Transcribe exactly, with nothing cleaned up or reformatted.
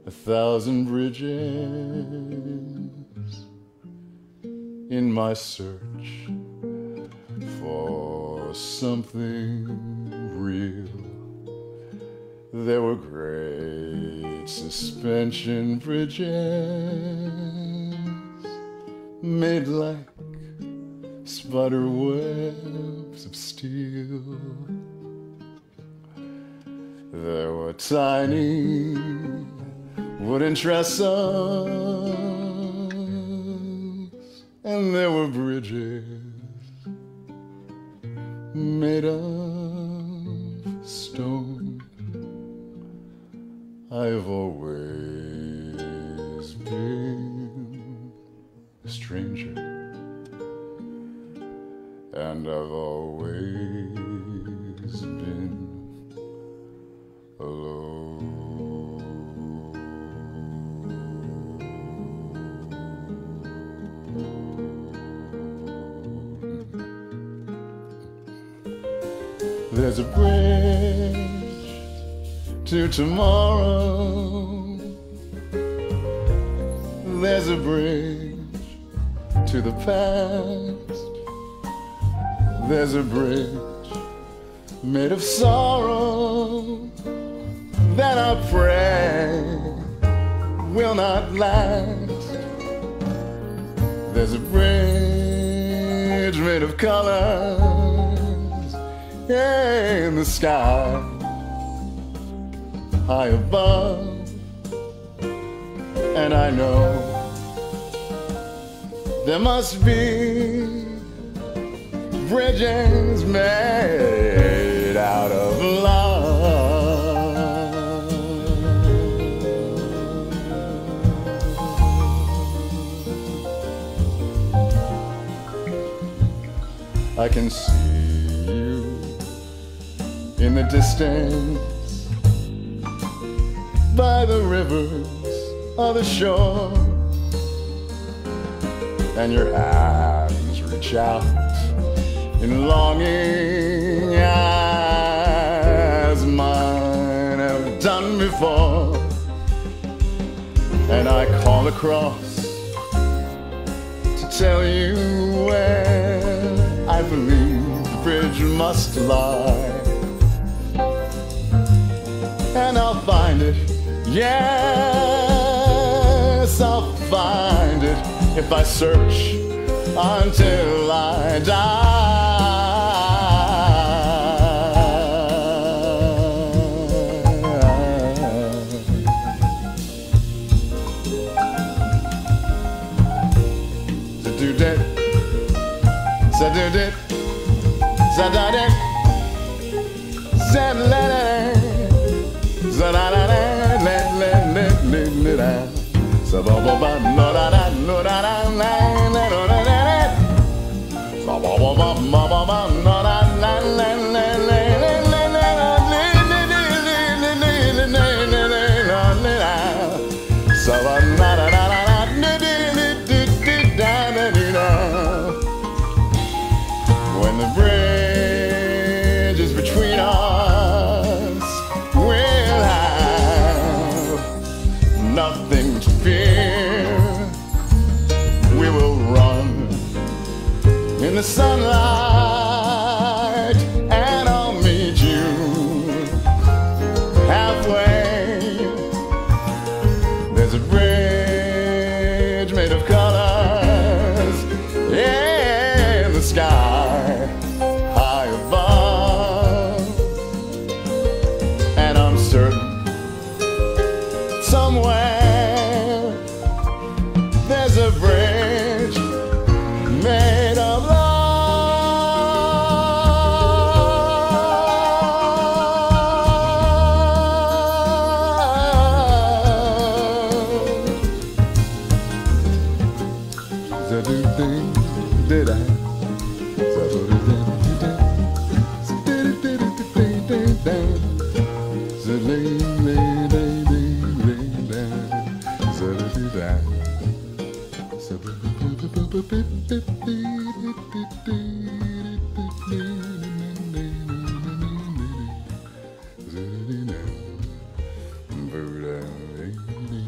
a thousand bridges in my search for something real. There were great suspension bridges made like spider webs of steel. There were tiny wooden trestles, and there were bridges made of stone. I've always been a stranger, and I've always been alone. There's a bridge to tomorrow. There's a bridge to the past. There's a bridge made of sorrow that I pray will not last. There's a bridge made of colors in the sky high above, and I know there must be bridges made out of love. I can see you in the distance by the rivers of the shore, and your hands reach out in longing as mine have done before, and I call across to tell you where I believe the bridge must lie. And I'll find it, yes, I'll find it if I search until I die. Za-do-dit, za-do-dit, za-da-dit, za-la-la-la. Za la la la la la la la la. Sa ba ba ba no da da no da da la la no da da da. Sa ba ba ba ba ba ba no da la la la la la la la la. Sa ba na da da da da da da da da. When the bridge is between us, nothing to fear. We will run in the sunlight, and I'll meet you halfway. There's a bridge made of colors in the sky high above, and I'm certain somewhere there's a bridge made of love. Za-do-ding-did-I, za-do-ding-did-I, za-do-ding-did-I, za-do-ding-did-I.